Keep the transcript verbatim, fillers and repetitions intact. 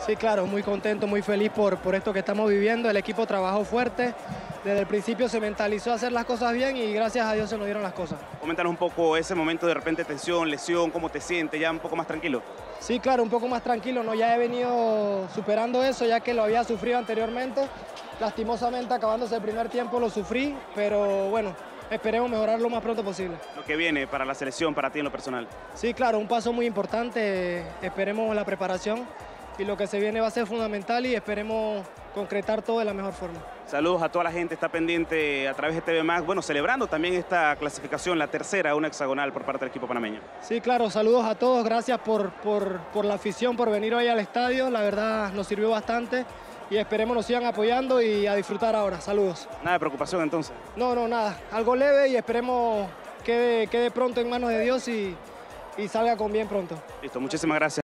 Sí, claro, muy contento, muy feliz por, por esto que estamos viviendo. El equipo trabajó fuerte, desde el principio se mentalizó a hacer las cosas bien y gracias a Dios se nos dieron las cosas. Coméntanos un poco ese momento de repente tensión, lesión, cómo te sientes, ya un poco más tranquilo. Sí, claro, un poco más tranquilo, ¿no? Ya he venido superando eso, ya que lo había sufrido anteriormente. Lastimosamente, acabándose el primer tiempo lo sufrí, pero bueno, esperemos mejorar lo más pronto posible. Lo que viene para la selección, para ti en lo personal. Sí, claro, un paso muy importante, esperemos la preparación y lo que se viene va a ser fundamental y esperemos concretar todo de la mejor forma. Saludos a toda la gente, está pendiente a través de T V Max, bueno, celebrando también esta clasificación, la tercera, una hexagonal por parte del equipo panameño. Sí, claro, saludos a todos, gracias por, por, por la afición, por venir hoy al estadio, la verdad nos sirvió bastante y esperemos nos sigan apoyando y a disfrutar ahora, saludos. Nada de preocupación entonces. No, no, nada, algo leve y esperemos quede, quede pronto en manos de Dios y, y salga con bien pronto. Listo, muchísimas gracias.